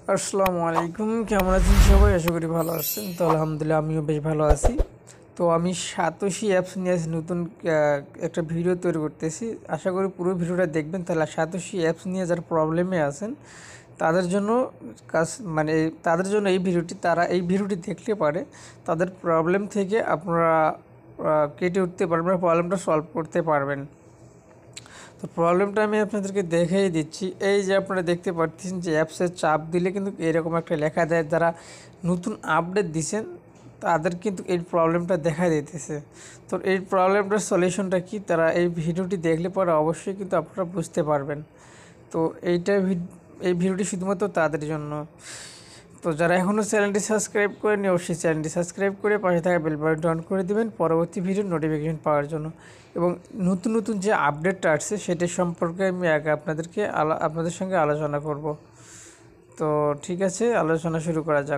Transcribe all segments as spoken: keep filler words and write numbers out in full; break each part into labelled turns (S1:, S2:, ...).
S1: আসসালামু আলাইকুম, কেমন আছেন সবাই? আশা করি ভালো আছেন। তো আলহামদুলিল্লাহ আমিও বেশ ভালো আছি। তো আমি সাতোশি অ্যাপস নিয়ে নতুন একটা ভিডিও তৈরি করতেছি। আশা করি পুরো ভিডিওটা দেখবেন। তাহলে সাতোশি অ্যাপস নিয়ে যারা প্রবলেমে আছেন তাদের জন্য কাজ মানে তাদের জন্য এই ভিডিওটি তারা এই ভিডিওটি দেখলে পারে তাদের প্রবলেম থেকে আপনারা কেটে উঠতে পারবেন, প্রবলেমটা সলভ করতে পারবেন। তো প্রবলেমটা আমি আপনাদেরকে দেখাই দিচ্ছি। এই যে আপনারা দেখতে পাচ্ছেন যে অ্যাপসে চাপ দিলে কিন্তু এরকম একটা লেখা দেয়, যারা নতুন আপডেট দিচ্ছেন তাদের কিন্তু এই প্রবলেমটা দেখা দিতেছে। তো এই প্রবলেমটার সলিউশনটা কি, তারা এই ভিডিওটি দেখলে পরে অবশ্যই কিন্তু আপনারা বুঝতে পারবেন। তো এইটা এই ভিডিওটি শুধুমাত্র তাদের জন্য। তো যারা এখনও চ্যানেলটি সাবস্ক্রাইব করেনি অবশ্যই চ্যানেলটি সাবস্ক্রাইব করে পাশে থাকা বেল বাটনটি অন করে দেবেন পরবর্তী ভিডিওর নোটিফিকেশন পাওয়ার জন্য। এবং নতুন নতুন যে আপডেটটা আসছে সেটা সম্পর্কে আমি আগে আপনাদেরকে আপনাদের সঙ্গে আলোচনা করব। তো ঠিক আছে, আলোচনা শুরু করা যাক।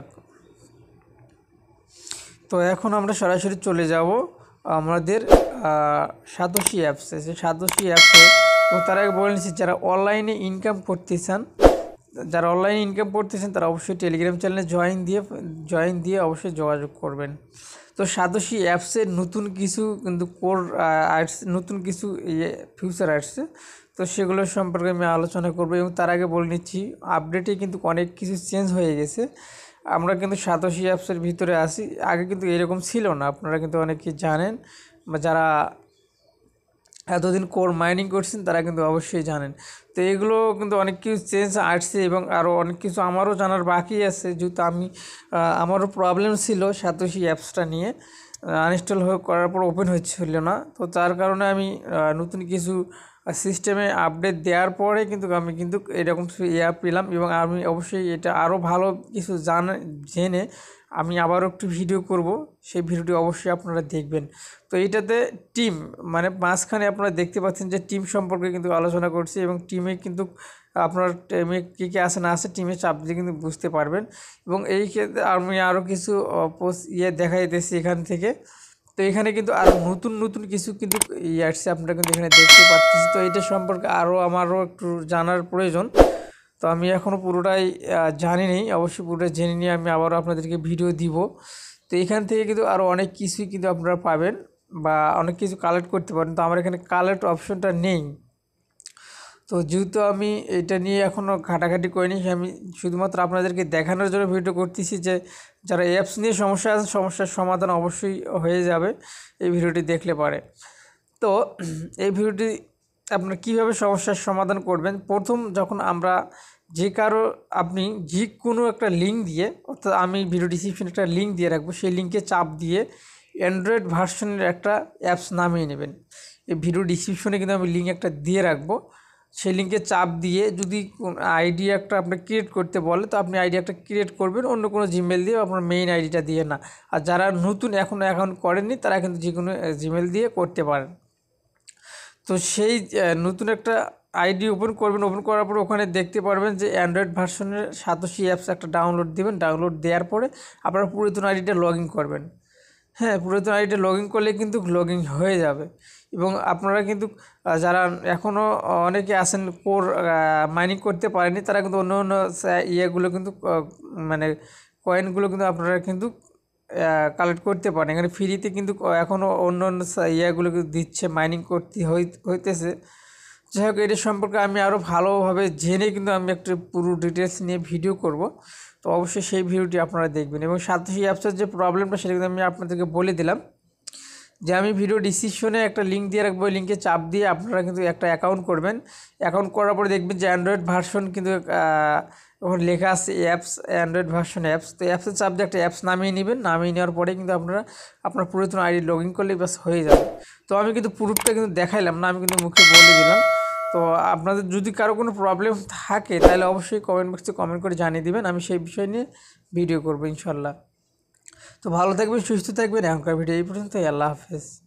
S1: তো এখন আমরা সরাসরি চলে যাব আমাদের সাতোশি অ্যাপসে। সেই সাতোশি অ্যাপসে এবং তার আগে বলে নিচ্ছি, যারা অনলাইনে ইনকাম করতে চান যারা অনলাইনে ইনকাম করতেছেন তারা অবশ্যই টেলিগ্রাম চ্যানেলে জয়েন দিয়ে জয়েন দিয়ে অবশ্যই যোগাযোগ করবেন। তো সাতোশি অ্যাপসের নতুন কিছু কিন্তু কোর আসছে, নতুন কিছু ইয়ে ফিউচার আসছে। তো সেগুলো সম্পর্কে আমি আলোচনা করবো। এবং তার আগে বলে নিচ্ছি, আপডেটে কিন্তু অনেক কিছু চেঞ্জ হয়ে গেছে। আমরা কিন্তু সাতোশি অ্যাপসের ভিতরে আসি, আগে কিন্তু এরকম ছিল না। আপনারা কিন্তু অনেকেই জানেন, বা যারা এতদিন কোর মাইনিং করছেন তারা কিন্তু অবশ্যই জানেন। তো এগুলো কিন্তু অনেক কিছু চেঞ্জ আসছে এবং আরও অনেক কিছু আমারও জানার বাকি আছে, যেহেতু আমি আমারও প্রবলেম ছিল সাতোশি অ্যাপসটা নিয়ে। আনইনস্টল হয়ে করার পর ওপেন হচ্ছিল না। তো তার কারণে আমি নতুন কিছু সিস্টেমে আপডেট দেওয়ার পরে কিন্তু আমি কিন্তু এরকম ইয়া পেলাম। এবং আমি অবশ্যই এটা আরও ভালো কিছু জানা জেনে আমি আবারও একটু ভিডিও করব, সেই ভিডিওটি অবশ্যই আপনারা দেখবেন। তো এইটাতে টিম মানে মাঝখানে আপনারা দেখতে পাচ্ছেন যে টিম সম্পর্কে কিন্তু আলোচনা করছি, এবং টিমে কিন্তু আপনার টিমে কী কী আছে না আছে টিমে চাপ দিয়ে কিন্তু বুঝতে পারবেন। এবং এই ক্ষেত্রে আমি আরও কিছু পোস্ট ইয়ে দেখাই দিয়েছি এখান থেকে। তো এখানে কিন্তু আরও নতুন নতুন কিছু কিন্তু ইয়ে আসছে, আপনারা কিন্তু এখানে দেখতে পাচ্ছেন। তো এইটা সম্পর্কে আরও আমারও একটু জানার প্রয়োজন। তো আমি এখনও পুরোটাই জানি নেই, অবশ্যই পুরোটা জেনে নিয়ে আমি আবারও আপনাদেরকে ভিডিও দিব। তো এখান থেকে কিন্তু আরও অনেক কিছুই কিন্তু আপনারা পাবেন বা অনেক কিছু কালেক্ট করতে পারেন। তো আমার এখানে কালেক্ট অপশনটা নেই। তো যেহেতু আমি এটা নিয়ে এখনও ঘাটাঘাটি করিনি, আমি শুধুমাত্র আপনাদেরকে দেখানোর জন্য ভিডিও করতেছি যে যারা অ্যাপস নিয়ে সমস্যা আছে সমস্যার সমাধান অবশ্যই হয়ে যাবে এই ভিডিওটি দেখলে পারে। তো এই ভিডিওটি আপনারা কীভাবে সমস্যার সমাধান করবেন, প্রথম যখন আমরা যে কারো আপনি যে কোনো একটা লিঙ্ক দিয়ে, অর্থাৎ আমি ভিডিও ডিসক্রিপশনে একটা লিঙ্ক দিয়ে রাখবো, সেই লিঙ্কে চাপ দিয়ে অ্যান্ড্রয়েড ভার্সনের একটা অ্যাপস নামিয়ে নেবেন। এই ভিডিও ডিসক্রিপশনে কিন্তু আমি লিঙ্ক একটা দিয়ে রাখবো, সেই লিঙ্কে চাপ দিয়ে যদি আইডি একটা আপনার ক্রিয়েট করতে বলে তো আপনি আইডি একটা ক্রিয়েট করবেন অন্য কোনো জিমেল দিয়ে, আপনার মেইন আইডিটা দিয়ে না। আর যারা নতুন এখনও অ্যাকাউন্ট করেননি তারা কিন্তু যে কোনো জিমেল দিয়ে করতে পারেন। তো সেই নতুন একটা আইডি ওপেন করবেন, ওপেন করার পর ওখানে দেখতে পারবেন যে অ্যান্ড্রয়েড ভার্সনের সাতোশি অ্যাপস একটা ডাউনলোড দেবেন। ডাউনলোড দেওয়ার পরে আপনারা পুরাতন আইডিটা লগ ইন করবেন। হ্যাঁ, পুরাতন আইডিটা লগ ইন করলে কিন্তু লগ ইন হয়ে যাবে। এবং আপনারা কিন্তু যারা এখনও অনেকে আছেন কোর মাইনিং করতে পারেনি, তারা কিন্তু অন্য অন্য ইয়েগুলো কিন্তু মানে কয়েনগুলো কিন্তু আপনারা কিন্তু কালেক্ট করতে পারেন। এখানে ফ্রিতে কিন্তু এখনও অন্য অন্য ইয়েগুলো কিন্তু দিচ্ছে, মাইনিং করতে হইতেছে। যাই হোক, এটা সম্পর্কে আমি আরও ভালোভাবে জেনে কিন্তু আমি একটা পুরো ডিটেলস নিয়ে ভিডিও করব। তো অবশ্যই সেই ভিডিওটি আপনারা দেখবেন। এবং সাতোশি অ্যাপসের যে প্রবলেমটা সেটা কিন্তু আমি আপনাদেরকে বলে দিলাম, যে আমি ভিডিও ডিসক্রিপশনে একটা লিঙ্ক দিয়ে রাখবো, ওই লিঙ্কে চাপ দিয়ে আপনারা কিন্তু একটা অ্যাকাউন্ট করবেন। অ্যাকাউন্ট করার পরে দেখবেন যে অ্যান্ড্রয়েড ভার্সন কিন্তু ওখানে লেখা আছে অ্যাপস, অ্যান্ড্রয়েড ভার্সন অ্যাপস। তো অ্যাপসের চাপ দিয়ে একটা অ্যাপস নামিয়ে নেবেন। নামিয়ে নেওয়ার পরে কিন্তু আপনারা আপনার পুরাতন আইডি লগ ইন করলে ব্যাস হয়ে যাবে। তো আমি কিন্তু প্রুফটা কিন্তু দেখাইলাম না, আমি কিন্তু মুখে বলে দিলাম। তো আপনাদের যদি কারো কোনো প্রবলেম থাকে তাহলে অবশ্যই কমেন্ট বক্সে কমেন্ট করে জানিয়ে দেবেন, আমি সেই বিষয় নিয়ে ভিডিও করবো ইনশাল্লাহ। তো ভালো থাকবেন, সুস্থ থাকবেন। এখনকার ভিডিও এই পর্যন্তই। আল্লাহ হাফেজ।